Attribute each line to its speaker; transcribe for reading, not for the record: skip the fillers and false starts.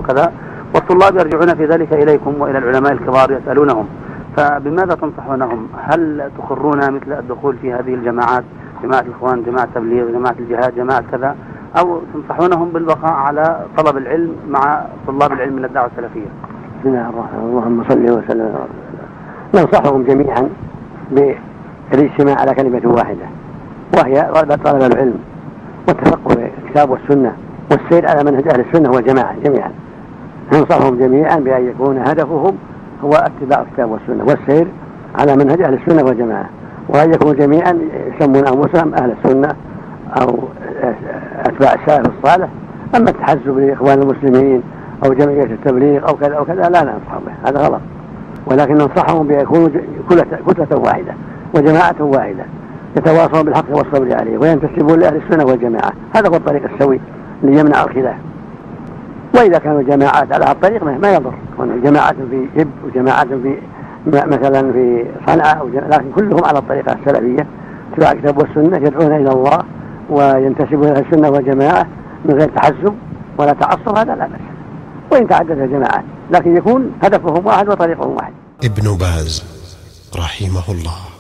Speaker 1: وكذا، والطلاب يرجعون في ذلك إليكم وإلى العلماء الكبار يسألونهم، فبماذا تنصحونهم؟ هل تخرون مثل الدخول في هذه الجماعات، جماعة الإخوان، جماعة التبليغ، جماعة الجهاد، جماعة كذا، أو تنصحونهم بالبقاء على طلب العلم مع طلاب العلم من الدعوة السلفية؟
Speaker 2: بسم الله الرحمن الرحيم. اللهم صل وسلم على رسول الله. ننصحهم جميعا بالاجتماع على كلمة واحدة، وهي طلب العلم والتفقه في الكتاب والسنة والسير على منهج أهل السنة والجماعة جميعا. ننصحهم جميعا بأن يكون هدفهم هو اتباع الكتاب والسنة والسير على منهج أهل السنة والجماعة، وأن يكونوا جميعا يسمون أنفسهم أهل السنة أو أتباع السلف الصالح. أما التحزب لإخوان المسلمين أو جمعية التبليغ أو كذا أو كذا لا ننصح به، هذا غلط. ولكن ننصحهم بأن يكونوا كتلة واحدة وجماعة واحدة يتواصلون بالحق والصبر عليه وينتسبون لأهل السنة والجماعة. هذا هو الطريق السوي ليمنع الخلاف. وإذا كانوا جماعات على هذا الطريق ما يضر، جماعة في جب وجماعة في مثلا في صنعاء، لكن كلهم على الطريقة السلفية اتباع الكتاب والسنة، يدعون إلى الله وينتسبون إلى السنة والجماعة من غير تحزب ولا تعصب، هذا لا بأس. وإن تعددت الجماعات لكن يكون هدفهم واحد وطريقهم واحد.
Speaker 3: ابن باز رحمه الله.